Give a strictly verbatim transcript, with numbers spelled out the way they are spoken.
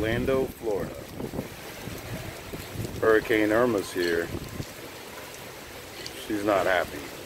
Orlando, Florida. Hurricane Irma's here. She's not happy.